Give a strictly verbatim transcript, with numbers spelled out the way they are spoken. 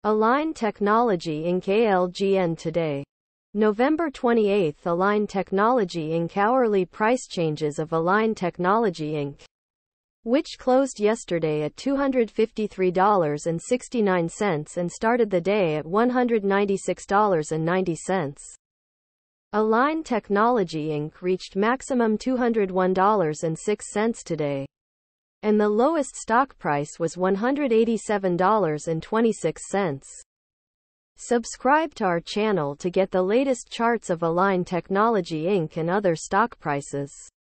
Align Technology Incorporated A L G N today. November twenty-eighth. Align Technology Incorporated hourly price changes of Align Technology Incorporated, which closed yesterday at two hundred fifty-three dollars and sixty-nine cents and started the day at one hundred ninety-six dollars and ninety cents. Align Technology Incorporated reached maximum two hundred one dollars and six cents today, and the lowest stock price was one hundred eighty-seven dollars and twenty-six cents. Subscribe to our channel to get the latest charts of Align Technology Incorporated and other stock prices.